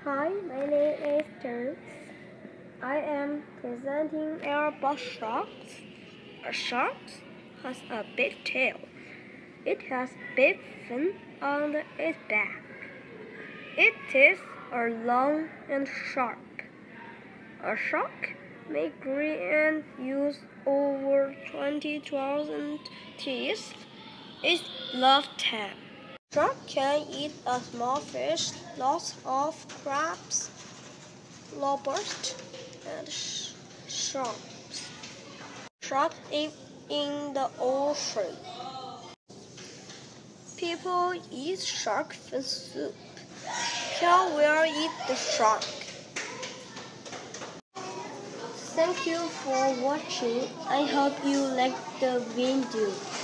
Hi, my name is Terence. I am presenting about sharks. A shark has a big tail. It has big fins on its back. Its teeth are long and sharp. A shark may grow and use over 20,000 teeth. It loves them. Shark can eat a small fish, lots of crabs, lobsters, and sharks. Sharks live in the ocean. People eat shark fin soup. Can we eat the shark? Thank you for watching. I hope you liked the video.